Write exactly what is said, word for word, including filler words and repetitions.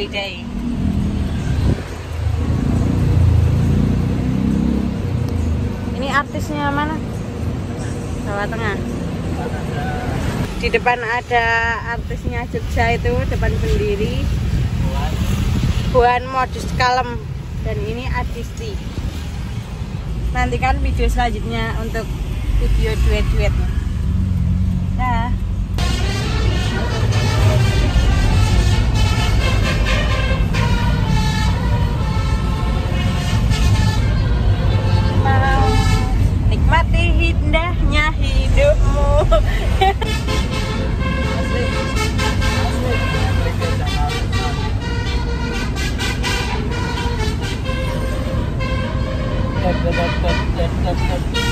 everyday. Ini artisnya mana? Jawa Tengah. Di depan ada artisnya Jogja itu, depan berdiri Buan Modus Kalem, dan ini Adisti. Nantikan video selanjutnya untuk video duet-duetnya. Dah. Mau nikmati indahnya hidupmu. Asli, asli.